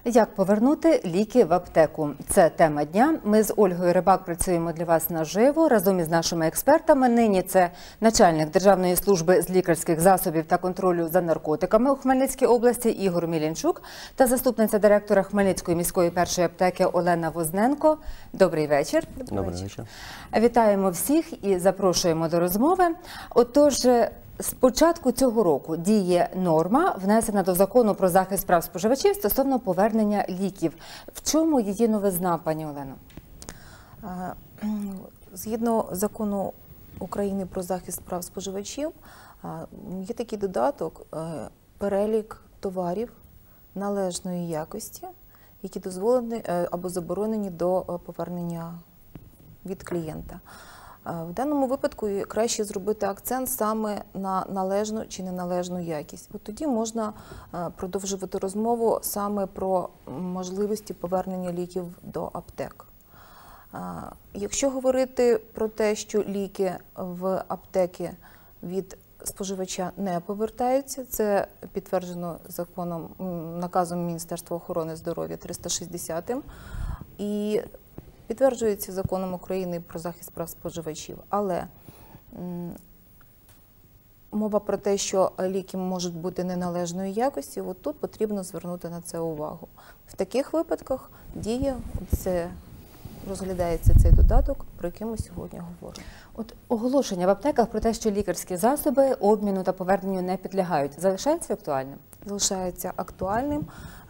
Як повернути ліки в аптеку? Це тема дня. Ми з Ольгою Рибак працюємо для вас наживо разом із нашими експертами. Нині це начальник Державної служби з лікарських засобів та контролю за наркотиками у Хмельницькій області Ігор Мілінчук та заступниця директора Хмельницької міської першої аптеки Олена Возненко. Добрий вечір. Добрий вечір. Вітаємо всіх і запрошуємо до розмови. Отож, з початку цього року діє норма, внесена до Закону про захист прав споживачів стосовно повернення ліків. В чому її новизна, пані Олено? Згідно Закону України про захист прав споживачів, є такий додаток – перелік товарів належної якості, які дозволені або заборонені до повернення від клієнта. В даному випадку краще зробити акцент саме на належну чи неналежну якість. От тоді можна продовжувати розмову саме про можливості повернення ліків до аптек. Якщо говорити про те, що ліки в аптеки від споживача не повертаються, це підтверджено законом, наказом Міністерства охорони здоров'я 360 і підтверджується Законом України про захист прав споживачів. Але мова про те, що ліки можуть бути неналежної якості, от тут потрібно звернути на це увагу. В таких випадках розглядається цей додаток, про який ми сьогодні говоримо. От оголошення в аптеках про те, що лікарські засоби обміну та поверненню не підлягають, залишається актуальним? Залишається актуальним.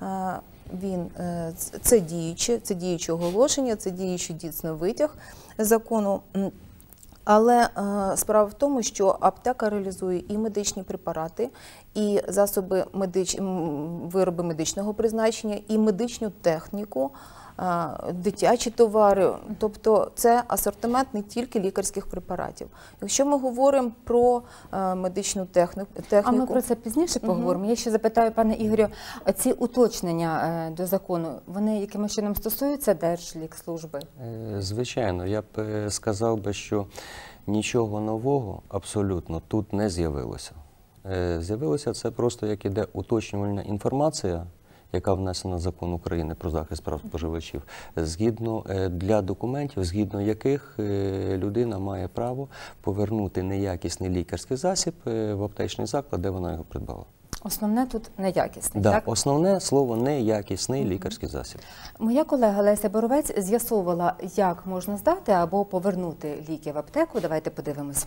Це діюче оголошення, це діючий дійсно витяг закону. Але справа в тому, що аптека реалізує і медичні препарати, і вироби медичного призначення, і медичну техніку, дитячі товари. Тобто це асортимент не тільки лікарських препаратів. Якщо ми говоримо про медичну техніку... А ми про це пізніше поговоримо. Я ще запитаю, пане Ігорю, ці уточнення до закону, вони якимось чином стосуються Держлікслужби? Звичайно, я б сказав би, що нічого нового абсолютно тут не з'явилося. З'явилося це просто, як іде уточнювальна інформація, яка внесена в Закон України про захист прав споживачів, для документів, згідно яких людина має право повернути неякісний лікарський засіб в аптечний заклад, де вона його придбала. Основне тут неякісний, так? Так, основне слово неякісний лікарський засіб. Моя колега Леся Боровець з'ясовувала, як можна здати або повернути ліки в аптеку. Давайте подивимось.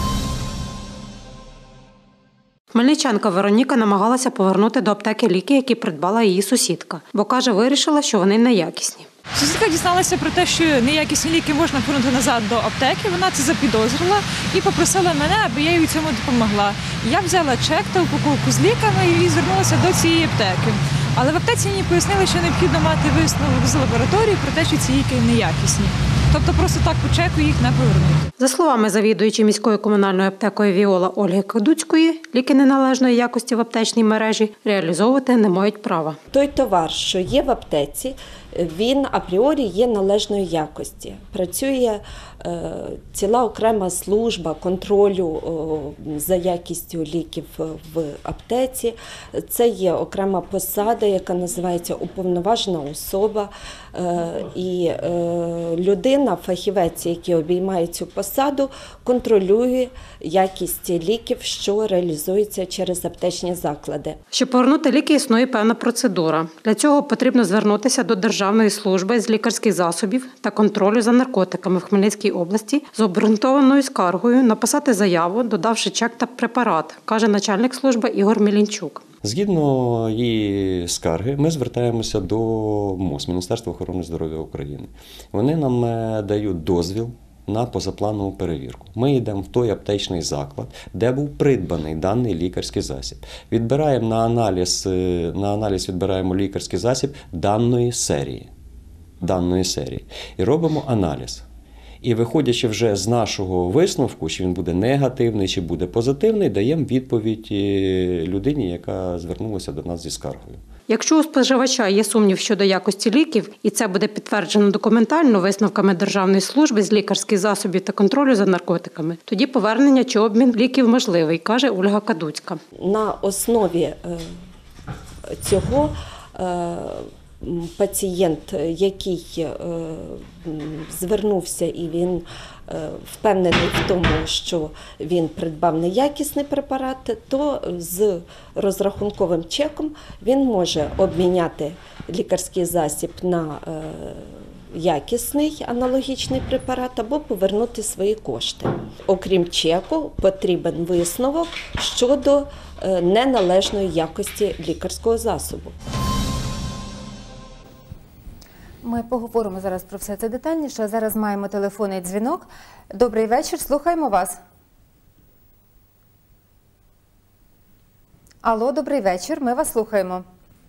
Хмельничанка Вероніка намагалася повернути до аптеки ліки, які придбала її сусідка, бо, каже, вирішила, що вони неякісні. Сусідка дізналася про те, що неякісні ліки можна повернути назад до аптеки, вона це запідозрила і попросила мене, аби я їй у цьому допомогла. Я взяла чек та упаковку з ліками і звернулася до цієї аптеки. Але в аптеці мені пояснили, що необхідно мати висновок з лабораторії про те, що ці ліки неякісні. Тобто просто так по чеку їх не повернути. За словами завідуючої міською комунальною аптекою «Віола» Ольги Кадуцької, ліки неналежної якості в аптечній мережі реалізовувати не мають права. Той товар, що є в аптеці, він апріорі є належної якості. Працює ціла окрема служба контролю за якістю ліків в аптеці. Це є окрема посада, яка називається уповноважена особа. І людина, фахівець, який обіймає цю посаду, контролює якість ліків, що реалізуються через аптечні заклади. Щоб повернути ліки, існує певна процедура. Для цього потрібно звернутися до Державної служби з лікарських засобів та контролю за наркотиками в Хмельницькій області з обґрунтованою скаргою, написати заяву, додавши чек та препарат, каже начальник служби Ігор Мілінчук. Згідно її скарги, ми звертаємося до МОЗ, Міністерства охорони здоров'я України. Вони нам дають дозвіл на позапланову перевірку. Ми йдемо в той аптечний заклад, де був придбаний даний лікарський засіб. Відбираємо на аналіз відбираємо лікарський засіб даної серії. І робимо аналіз. І виходячи вже з нашого висновку, чи він буде негативний, чи буде позитивний, даємо відповідь людині, яка звернулася до нас зі скаргою. Якщо у споживача є сумнів щодо якості ліків, і це буде підтверджено документально висновками Державної служби з лікарських засобів та контролю за наркотиками, тоді повернення чи обмін ліків можливий, каже Ольга Кадуцька. На основі цього пацієнт, який звернувся і він впевнений в тому, що він придбав неякісний препарат, то з розрахунковим чеком він може обміняти лікарський засіб на якісний аналогічний препарат або повернути свої кошти. Окрім чеку, потрібен висновок щодо неналежної якості лікарського засобу. Ми поговоримо зараз про все це детальніше. Зараз маємо телефонний дзвінок. Добрий вечір, слухаємо вас. Алло, добрий вечір, ми вас слухаємо.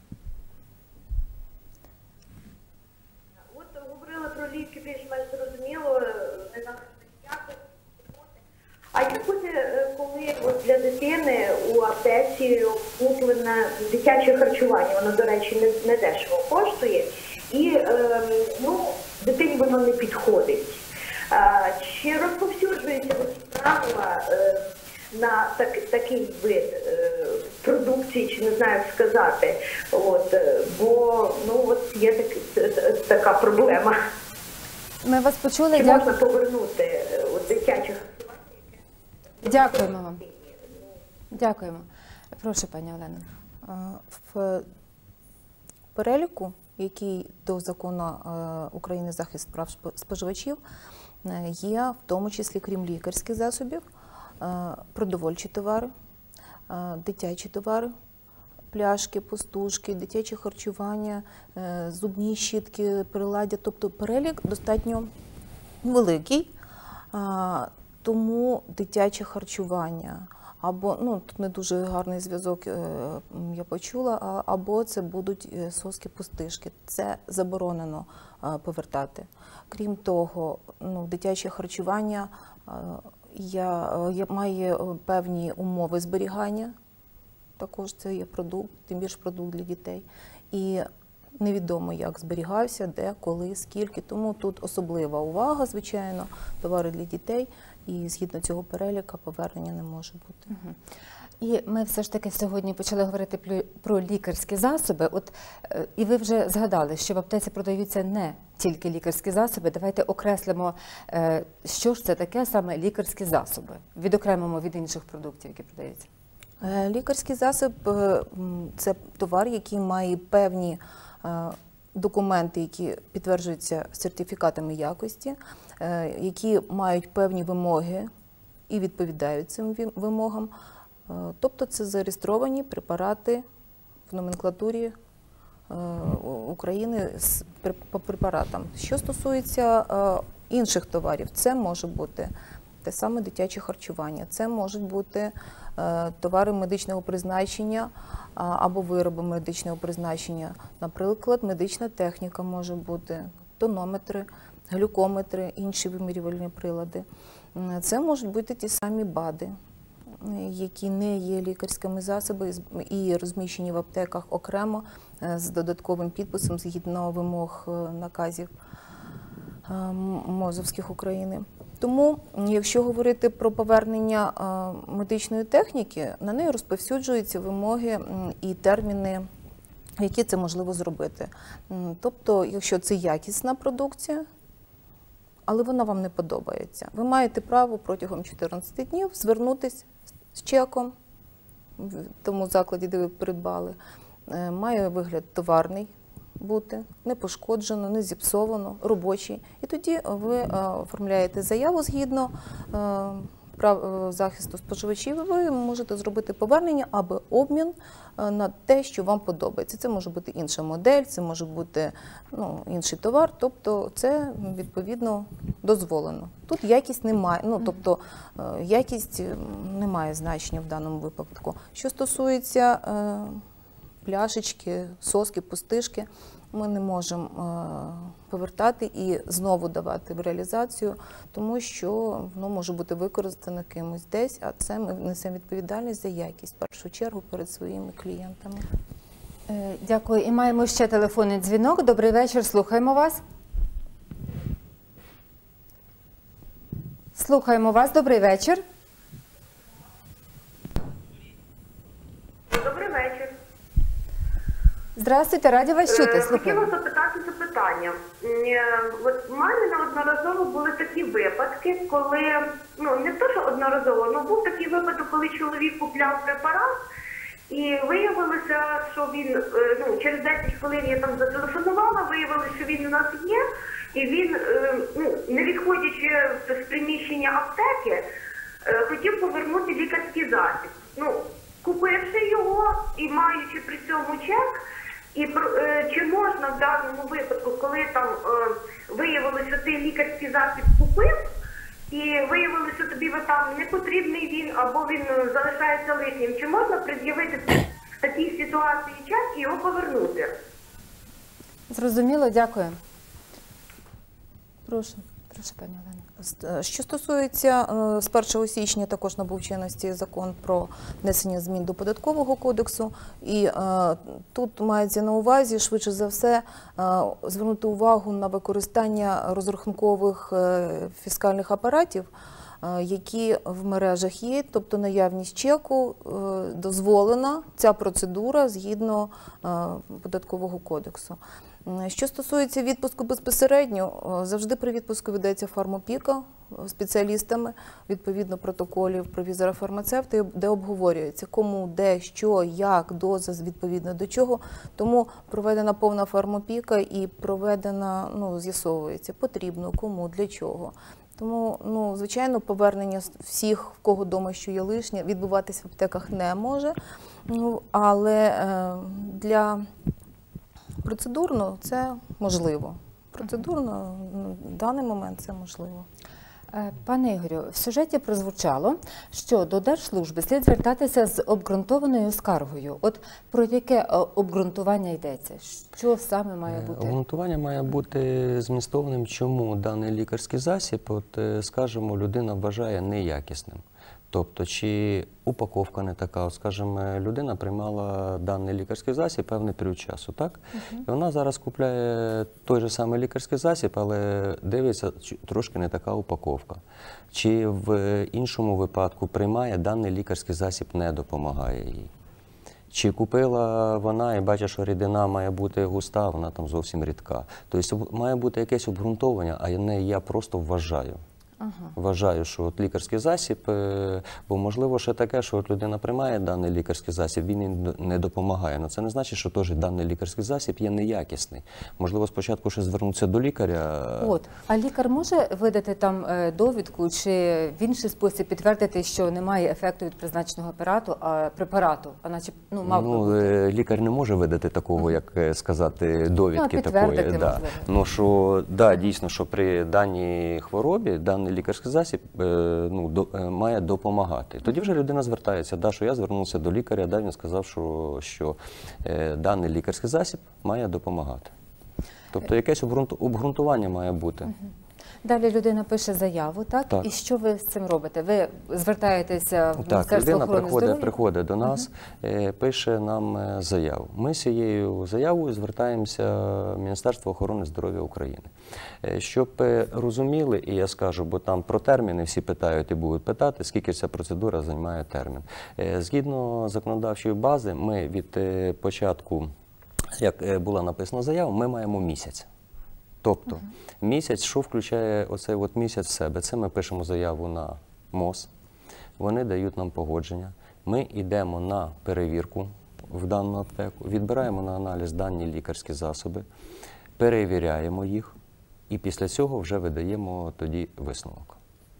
От говорила про ліки більш-менш зрозуміло, не на якості. А як буде, коли от для дитини у аптеці куплене дитяче харчування, воно, до речі, не дешево коштує, і дитині воно не підходить. Чи розповсюджується правила на такий вид продукції, чи не знаю, як сказати, бо є така проблема. Ми вас почули. Чи можна повернути дитяче харчування? Дякуємо вам. Дякуємо. Прошу, пані Олено. В переліку, який до закону України захист прав споживачів, є в тому числі, крім лікарських засобів, продовольчі товари, дитячі товари, пляшки, пустушки, дитяче харчування, зубні щітки, приладдя. Тобто перелік достатньо великий, тому дитяче харчування або, тут не дуже гарний зв'язок, я почула, або це будуть соски-пустишки. Це заборонено повертати. Крім того, дитяче харчування має певні умови зберігання, також це є продукт, тим більше продукт для дітей. І невідомо, як зберігався, де, коли, скільки. Тому тут особлива увага, звичайно, товари для дітей. І згідно цього переліка повернення не може бути. І ми все ж таки сьогодні почали говорити про лікарські засоби. І ви вже згадали, що в аптеці продаються не тільки лікарські засоби. Давайте окреслимо, що ж це таке саме лікарські засоби, відокремимо від інших продуктів, які продаються. Лікарський засіб – це товар, який має певні документи, які підтверджуються сертифікатами якості, які мають певні вимоги і відповідають цим вимогам. Тобто це зареєстровані препарати в номенклатурі України по препаратам. Що стосується інших товарів, це може бути те саме дитяче харчування, це можуть бути товари медичного призначення або вироби медичного призначення. Наприклад, медична техніка може бути, тонометри, глюкометри, інші вимірювальні прилади. Це можуть бути ті самі БАДи, які не є лікарськими засобами і розміщені в аптеках окремо з додатковим підписом згідно вимог наказів МОЗовських України. Тому, якщо говорити про повернення медичної техніки, на неї розповсюджуються вимоги і терміни, які це можливо зробити. Тобто, якщо це якісна продукція, але вона вам не подобається, ви маєте право протягом 14 днів звернутися з чеком в тому закладі, де ви придбали. Має вигляд товарний бути, не пошкоджено, не зіпсовано, робочий. І тоді ви оформляєте заяву згідно прав захисту споживачів, і ви можете зробити повернення або обмін на те, що вам подобається. Це може бути інша модель, це може бути інший товар, тобто це відповідно дозволено. Тут якість немає, тобто якість не має значення в даному випадку. Що стосується пляшечки, соски, пустишки, ми не можемо повертати і знову давати в реалізацію, тому що воно може бути використано кимось десь, а це ми несемо відповідальність за якість, в першу чергу, перед своїми клієнтами. Дякую. І маємо ще телефонний дзвінок. Добрий вечір, слухаємо вас. Слухаємо вас, добрий вечір. Добрий вечір. Здравствуйте, раді вас чути. Хотіла Слухаємо. запитати запитання. От у мене неодноразово були такі випадки, коли, не то, що одноразово, але був такий випадок, коли чоловік купляв препарат, і виявилося, що він, через 10 хвилин я там зателефонувала, виявилося, що він у нас є, і він, не відходячи з приміщення аптеки, хотів повернути лікарський засіб. Купивши його і маючи при цьому чек, і чи можна в даному випадку, коли там виявилося, що ти лікарський засіб купив, і виявилося, що тобі там не потрібний він, або він залишається лишнім, чи можна пред'явити в такій ситуації чек і його повернути? Зрозуміло, дякую. Прошу, пані Олена. Що стосується, з 1 січня також набув чинності закон про внесення змін до Податкового кодексу, і тут мається на увазі, швидше за все, звернути увагу на використання розрахункових фіскальних апаратів, які в мережах є, тобто наявність чеку дозволена, ця процедура згідно Податкового кодексу. Що стосується відпуску безпосередньо, завжди при відпуску ведеться фармопіка спеціалістами, відповідно протоколів провізора-фармацевта, де обговорюється кому, де, що, як, доза, відповідно до чого. Тому проведена повна фармопіка і з'ясовується, потрібно, кому, для чого. Тому, звичайно, повернення всіх, в кого вдома що є лишнє, відбуватись в аптеках не може, але для процедурно це можливо. Процедурно в даний момент це можливо. Пане Ігорю, в сюжеті прозвучало, що до Держслужби слід звертатися з обґрунтованою скаргою. От про яке обґрунтування йдеться? Що саме має бути? Обґрунтування має бути змістовним, чому даний лікарський засіб, скажімо, людина вважає неякісним. Тобто, чи упаковка не така, скажімо, людина приймала даний лікарський засіб певний період часу, так? І вона зараз купляє той же самий лікарський засіб, але дивиться, трошки не така упаковка. Чи в іншому випадку приймає даний лікарський засіб, не допомагає їй. Чи купила вона і бачить, що рідина має бути густа, вона там зовсім рідка. Тобто має бути якесь обґрунтовання, а не я просто вважаю. Вважаю, що лікарський засіб, бо можливо ще таке, що людина приймає даний лікарський засіб, він їй не допомагає. Але це не значить, що теж даний лікарський засіб є неякісний. Можливо, спочатку ще звернутися до лікаря. А лікар може видати там довідку чи в інший спосіб підтвердити, що немає ефекту від призначеного препарату, а наче мав би бути? Лікар не може видати такого, як сказати, довідки такої. Можливо. Дійсно, що при даній хворобі даний лікарський засіб має допомагати. Тоді вже людина звертається, що я звернувся до лікаря, він сказав, що даний лікарський засіб має допомагати. Тобто якесь обґрунтування має бути. Далі людина пише заяву, так? І що ви з цим робите? Ви звертаєтеся в Міністерство охорони здоров'я? Людина приходить до нас, пише нам заяву. Ми з цією заявою звертаємося в Міністерство охорони здоров'я України. Щоб розуміли, і я скажу, бо там про терміни всі питають і будуть питати, скільки ця процедура займає термін. Згідно законодавчої бази, ми від початку, як була написана заява, ми маємо місяць. Тобто місяць, що включає оцей місяць в себе? Це ми пишемо заяву на МОЗ, вони дають нам погодження, ми йдемо на перевірку в дану аптеку, відбираємо на аналіз дані лікарські засоби, перевіряємо їх і після цього вже видаємо тоді висновок.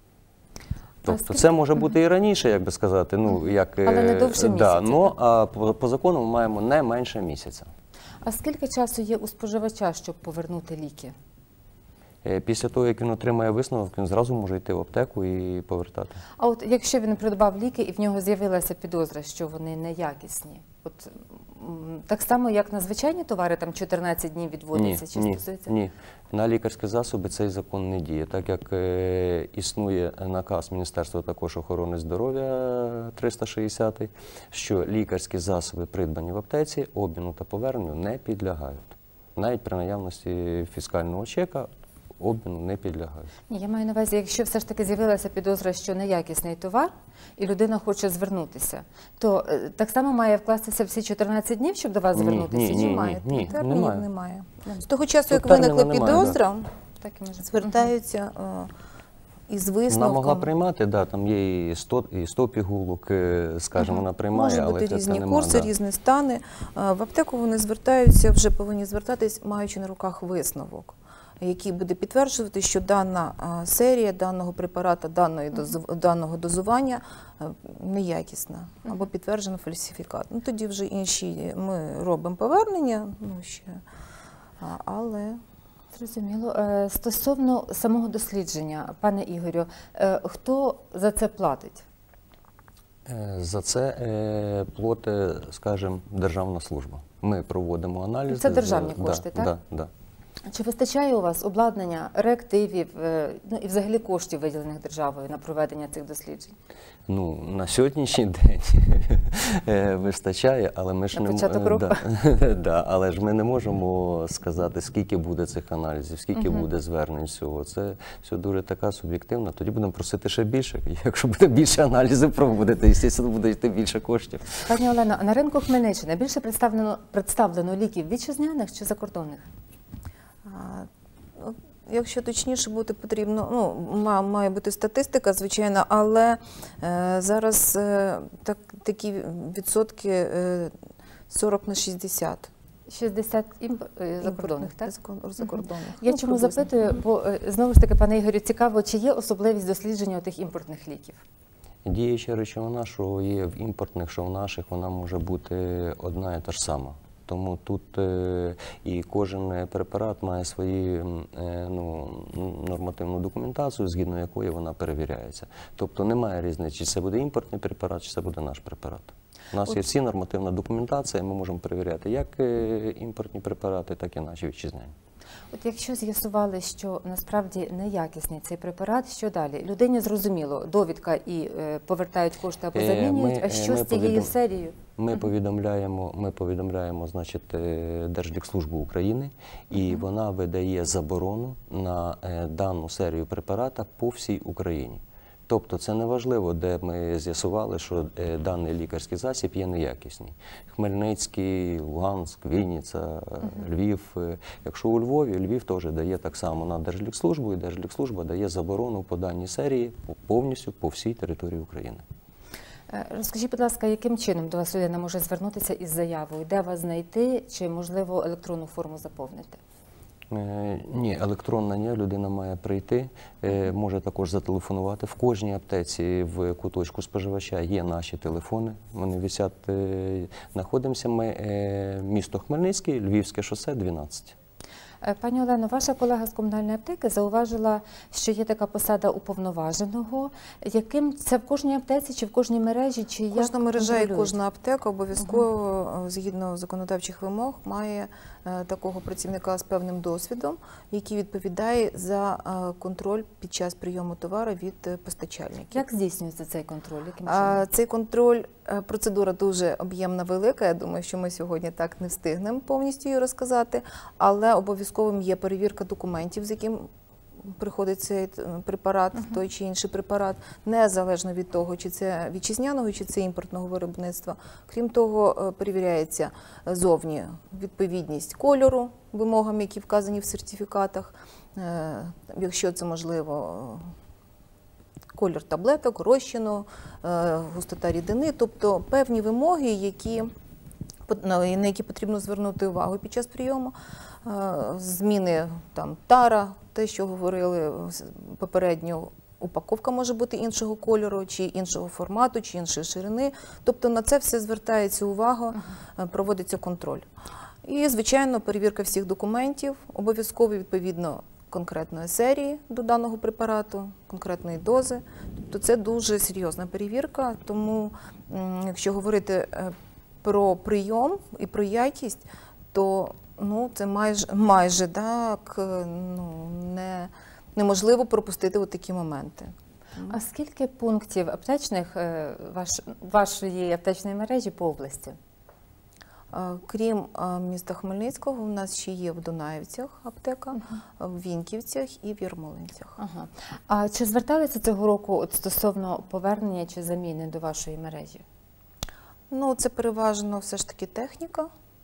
Тобто це може бути і раніше, як би сказати, але не довше місяця. А по закону ми маємо не менше місяця. А скільки часу є у споживача, щоб повернути ліки? Після того, як він отримає висновок, він зразу може йти в аптеку і повертати. А от якщо він придбав ліки і в нього з'явилася підозра, що вони неякісні, так само, як на звичайні товари, там 14 днів відводиться? Ні. На лікарські засоби цей закон не діє, так як існує наказ Міністерства також охорони здоров'я 360, що лікарські засоби, придбані в аптеці, обміну та поверненню не підлягають. Навіть при наявності фіскального чека обміну не підлягають. Ні, я маю на увазі, якщо все ж таки з'явилася підозра, що неякісний товар, і людина хоче звернутися, то так само має вкластися всі 14 днів, щоб до вас Ні, звернутися? ні, Немає. ні, Термінів немає. немає. З того часу, Тут як виникла терміну немає, підозра, Так і може. звертаються із Вона могла висновком. приймати, да, там є і 100 пігулок, скажімо, вона приймає, Можуть але бути це різні нема, курси, да. різні стани. В аптеку вони звертаються, вже повинні звертатись, маючи на руках висновок, який буде підтверджувати, що дана серія даного препарата, даного дозування неякісна або підтверджено фальсифікат. Ну, тоді вже інші ми робимо повернення, але... Зрозуміло. Стосовно самого дослідження, пане Ігорю, хто за це платить? За це платить, скажімо, державна служба. Ми проводимо аналіз. Це державні кошти, так? Так, да. Чи вистачає у вас обладнання, реактивів, ну і взагалі коштів, виділених державою на проведення цих досліджень? Ну, на сьогоднішній день вистачає, але ми ж На початок року? Да, але ж ми не можемо сказати, скільки буде цих аналізів, скільки буде звернень всього. Це все дуже така суб'єктивна. Тоді будемо просити ще більше. Якщо буде більше аналізів проводити, звісно, буде йти більше коштів. Пані Олено, на ринку Хмельниччини більше представлено ліків вітчизняних чи закордонних? Якщо точніше бути потрібно, ну, має бути статистика, звичайно, але зараз такі відсотки 40/60. 60 закордонних, так? Закордонних. Я Ну, чому приблизно. запитую, бо знову ж таки, пане Ігорю, цікаво, чи є особливість дослідження тих імпортних ліків? Діюча речовина, що є в імпортних, що в наших, вона може бути одна і та ж сама. Тому тут і кожен препарат має свою нормативну документацію, згідно якої вона перевіряється. Тобто немає різниці, чи це буде імпортний препарат, чи це буде наш препарат. У нас є всі нормативна документація, ми можемо перевіряти як імпортні препарати, так і наші вітчизняні. От якщо з'ясували, що насправді неякісний цей препарат, що далі? Людині зрозуміло, довідка і повертають кошти або замінюють, а що з цією серією? Ми повідомляємо, значить, Держлікслужбу України, і вона видає заборону на дану серію препарата по всій Україні. Тобто це не важливо, де ми з'ясували, що даний лікарський засіб є неякісний. Хмельницький, Луганськ, Вінниця, Львів. Якщо у Львові, Львів теж дає так само на Держлікслужбу, і Держлікслужба дає заборону по даній серії повністю по всій території України. Розкажіть, будь ласка, яким чином до вас людина може звернутися із заявою? Де вас знайти, чи, можливо, електронну форму заповнити? Ні, електронна ні, людина має прийти, може також зателефонувати. В кожній аптеці в куточку споживача є наші телефони, вони висять. Знаходимося ми, місто Хмельницький, Львівське шосе, 12. Пані Олено, ваша колега з комунальної аптеки зауважила, що є така посада уповноваженого. Яким це в кожній аптеці чи в кожній мережі? Чи як кожна мережа і контролюють? кожна аптека обов'язково, згідно законодавчих вимог, має такого працівника з певним досвідом, який відповідає за контроль під час прийому товару від постачальників. Як здійснюється цей контроль? Яким чином? Цей контроль, процедура дуже об'ємна, велика. Я думаю, що ми сьогодні так не встигнемо повністю її розказати, але обов'язковим є перевірка документів, з яким приходить цей препарат, той чи інший препарат, незалежно від того, чи це вітчизняного, чи це імпортного виробництва. Крім того, перевіряється зовні відповідність кольору вимогам, які вказані в сертифікатах, якщо це можливо, колір таблеток, розчину, густота рідини, тобто певні вимоги, на які потрібно звернути увагу під час прийому. Зміни тара, те, що говорили попередньо, упаковка може бути іншого кольору, чи іншого формату, чи іншої ширини. Тобто на це все звертається увага, проводиться контроль. І, звичайно, перевірка всіх документів, обов'язково відповідно конкретної серії до даного препарату, конкретної дози. Тобто це дуже серйозна перевірка, тому якщо говорити про прийом і про якість, то це майже так, неможливо пропустити такі моменти. А скільки пунктів аптечних вашої аптечної мережі по області? Крім міста Хмельницького, у нас ще є в Дунаївцях аптека, в Віньківцях і в Ярмолинцях. Ага. А чи зверталися цього року от стосовно повернення чи заміни до вашої мережі? Ну, це переважно все ж таки техніка.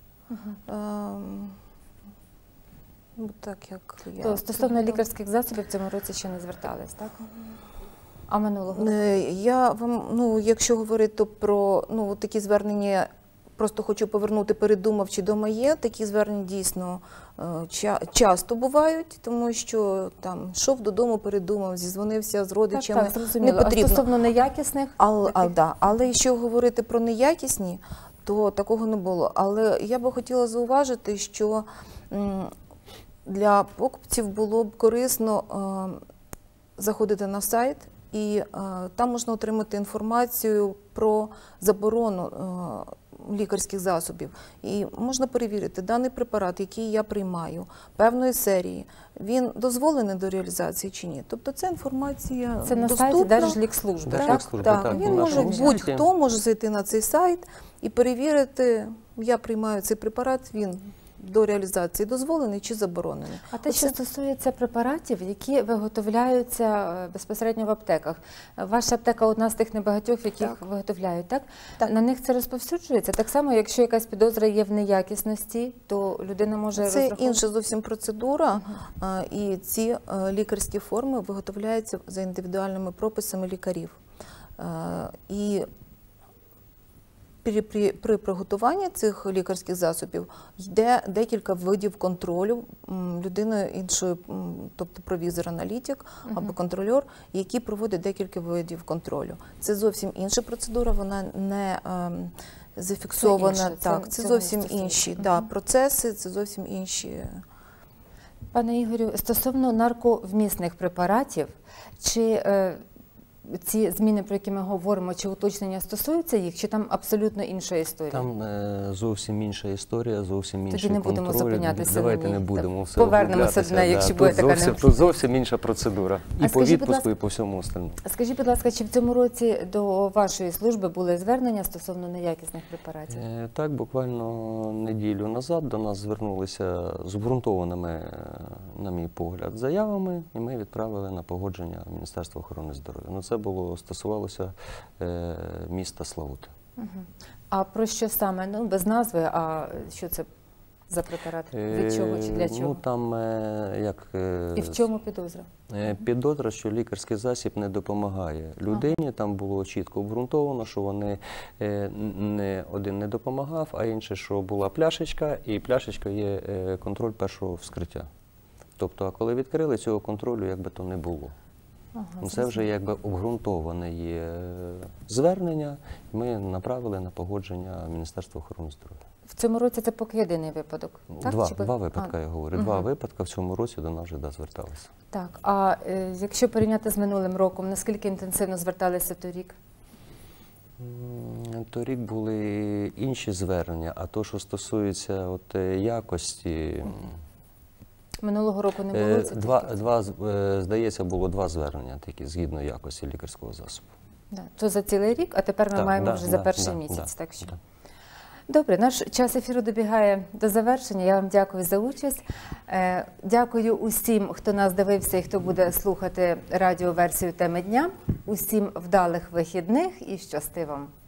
Так, як я... То стосовно лікарських засобів в цьому році ще не звертались, так? А минулого року? Я вам, якщо говорити про такі звернення, просто хочу повернути, передумав, чи дома є, такі звернення дійсно часто бувають, тому що там йшов додому, передумав, зізвонився з родичами. Так, зрозуміло. Не потрібно. А стосовно неякісних? Але якщо говорити про неякісні, то такого не було. Але я би хотіла зауважити, що для покупців було б корисно заходити на сайт, і там можна отримати інформацію про заборону лікарських засобів. І можна перевірити, даний препарат, який я приймаю, певної серії, він дозволений до реалізації чи ні. Тобто ця інформація це на доступна. сайті Держлікслужби, Так. Він може, будь-хто може зайти на цей сайт і перевірити, я приймаю цей препарат, він до реалізації дозволений чи заборонений. А те, що стосується препаратів, які виготовляються безпосередньо в аптеках. Ваша аптека одна з тих небагатьох, яких виготовляють, так? На них це розповсюджується? Так само, якщо якась підозра є в неякісності, то людина може розраховувати? Це інша зовсім процедура, і ці лікарські форми виготовляються за індивідуальними прописами лікарів. І при приготуванні цих лікарських засобів йде декілька видів контролю людиною іншою, тобто провізор-аналітик або контрольор, які проводять декілька видів контролю. Це зовсім інша процедура, вона не зафіксована. Це зовсім інші процеси, це зовсім інші. Пане Ігорю, стосовно нарковмісних препаратів, чи ці зміни, про які ми говоримо, чи уточнення стосуються їх, чи там абсолютно інша історія? Там зовсім інша історія, зовсім інший контроль. Тоді не будемо зупинятися. Давайте не будемо все повернемося до неї, якщо буде така необхідність. Тут зовсім інша процедура. І по відпуску, і по всьому остальному. Скажіть, будь ласка, чи в цьому році до вашої служби були звернення стосовно неякісних препаратів? Так, буквально неділю назад до нас звернулися з обґрунтованими, на мій погляд, заявами, і ми відправили на погодження в Міністерство охорони здоров'я. Це стосувалося міста Славути. А про що саме? Ну, без назви, а що це за препарат? Від чого чи для чого? Ну, там, І в чому підозра? Підозра, що лікарський засіб не допомагає людині. Там було чітко обґрунтовано, що вони один не допомагав, а інший, що була пляшечка, і пляшечка є контроль першого вскриття. Тобто, а коли відкрили, цього контролю якби то не було. Це вже якби обґрунтоване є звернення, і ми направили на погодження Міністерства охорони здоров'я. В цьому році це поки єдиний випадок? Два випадки, я говорю. Два випадки в цьому році до нас вже зверталися. Так, а якщо порівняти з минулим роком, наскільки інтенсивно зверталися торік? Торік були інші звернення, а то, що стосується якості... Минулого року не було? Здається, було два звернення такі, згідно якості лікарського засобу. То за цілий рік, а тепер ми маємо вже за перший місяць. Так що. Добре, наш час ефіру добігає до завершення. Я вам дякую за участь. Дякую усім, хто нас дивився і хто буде слухати радіоверсію теми дня. Усім вдалих вихідних і щасти вам!